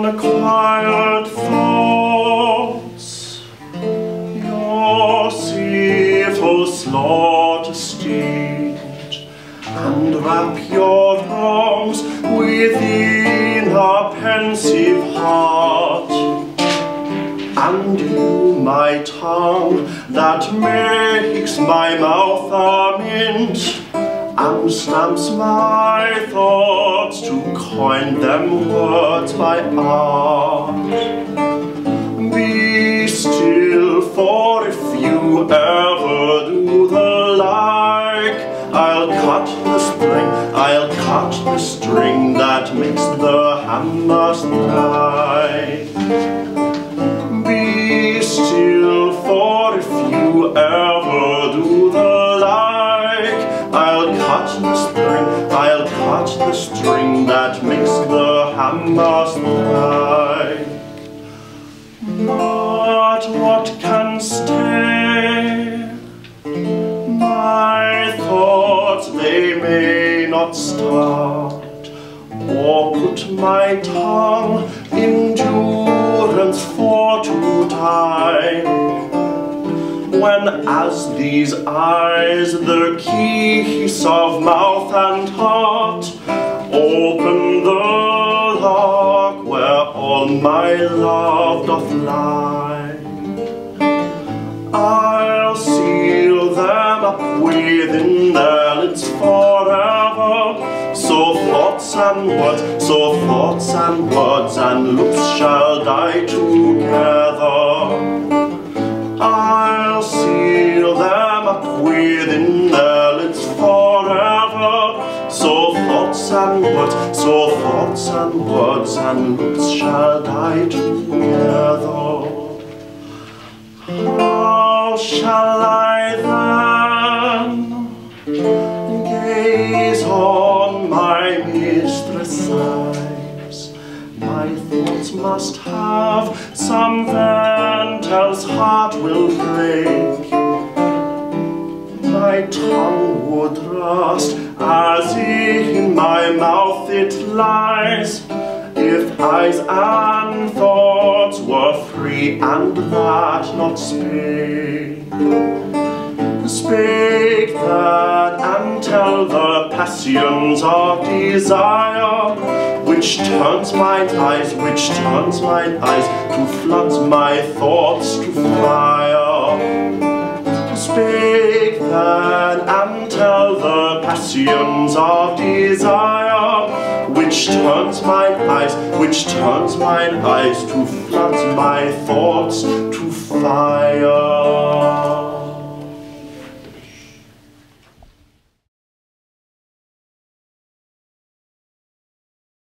unquiet thoughts, your fearful slaughter stage, and wrap your wrongs within a pensive heart. And you, my tongue, that makes my mouth a mint, and stamps my thoughts to coin them words by art. Be still, for if you ever do the like, I'll cut the string that makes the hammer strike. Be still, for if you ever do the like, I'll cut the string that makes the hammer strike. But what can stay my thoughts? They may not start, or put my tongue in durance for to time, when as these eyes, the keys of mouth and heart, open the lock where all my love doth lie. I'll seal them up within their lids forever, so thoughts and words and looks shall die together. I'll seal them up within their lids forever, so thoughts and words and looks shall die together. How shall I then gaze on my mistress' eyes? My thoughts must have some vent, else heart will break. My tongue would rust as in my mouth it lies, if eyes and thoughts were free and that not spake. Spake that and tell the passions of desire, which turns mine eyes to flood my thoughts to fire. Spake then and tell the passions of desire, which turns mine eyes to flood my thoughts to fire.